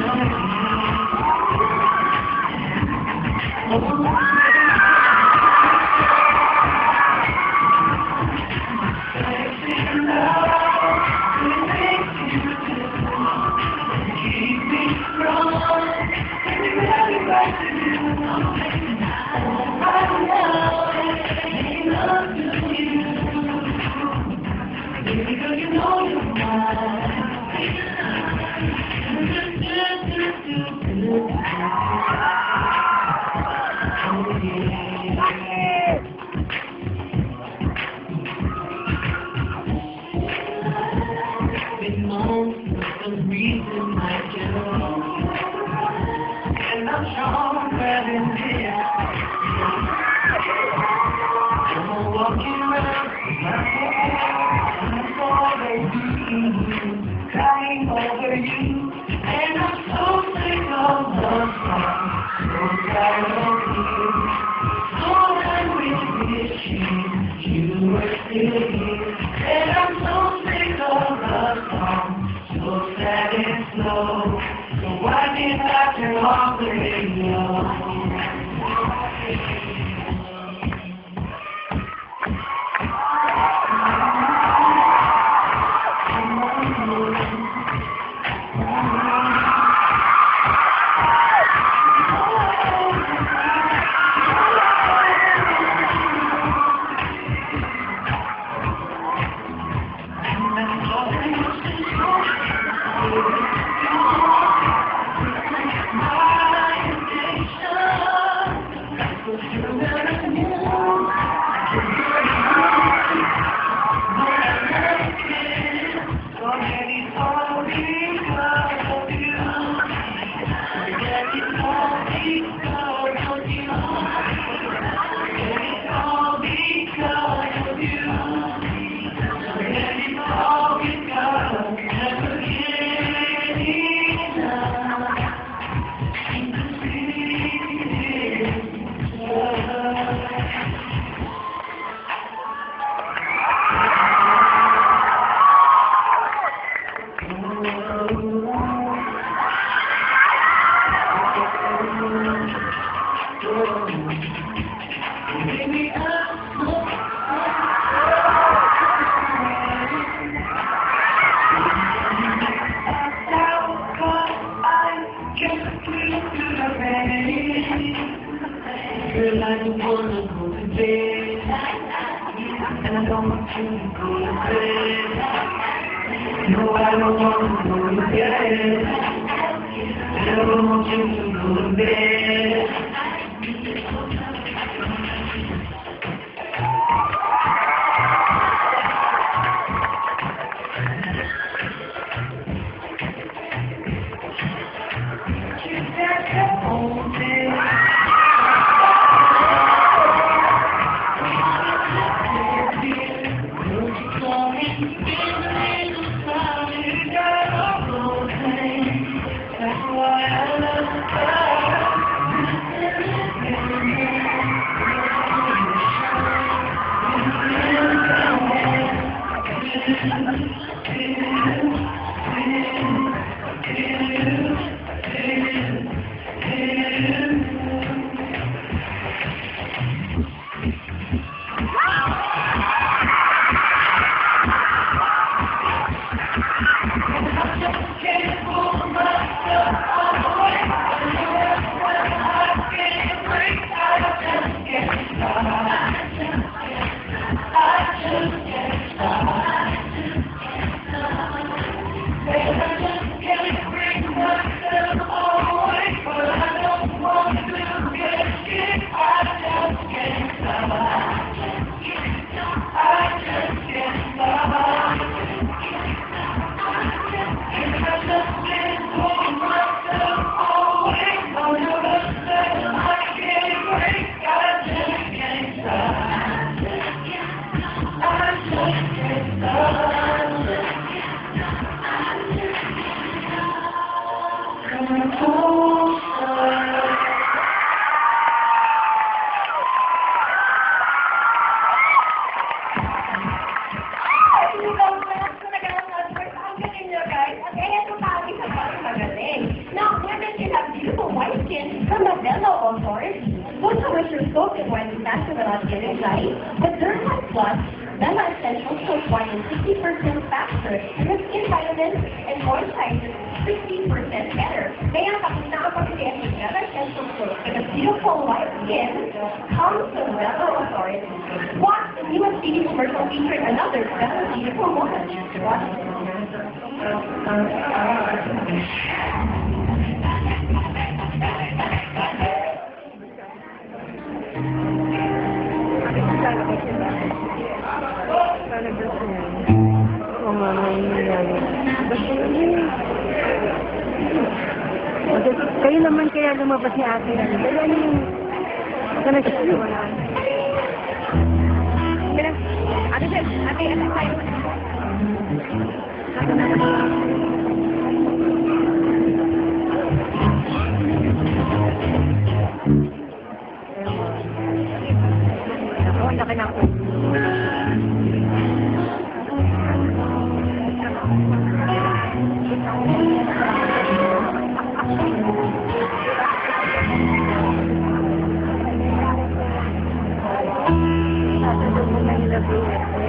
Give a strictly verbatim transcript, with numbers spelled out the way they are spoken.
Crying over you, and I'm so sick of the song, so tired of you. All I wish is you were still here, and I'm so sick of the song, so sad and slow. So why can't I turn off the radio? Girl, I don't wanna go to bed, and I don't want you to go to bed. No, I don't wanna go to bed, and I don't want you to go to bed. Ang galing nyo guys. At eh, ito tayo sa pagmagaling. Now, you have beautiful white skin from the Bello Authority. Most of which are soaked in white is faster without getting right, but Dermal Plus, Bella Essential soaks white is sixty percent faster, and the skin vitamins and moisturizes sixty percent better. Kaya kapag nakapag-get with Bella Essential soap with a beautiful white skin, comes from Bello Authority. Watch the newest T V commercial featuring another Bella beautiful woman. Watch it. Oo nga, nangyayari. Basta yun. Kayo naman kaya lumabas ni ate. Pero ano yung... Baka nagsasabi wala. Ate, ate, ate, tayo. Ate na naman. Ako, ang laki na ako. Thank you.